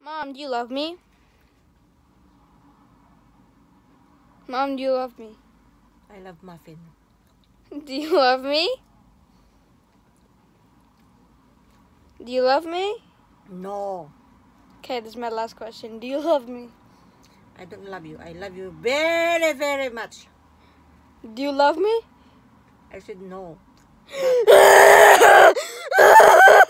Mom, do you love me? Mom, do you love me? I love muffin. Do you love me? Do you love me? No, Okay, this is my last question. Do you love me? I don't love you. I love you very, very much. Do you love me? I said no.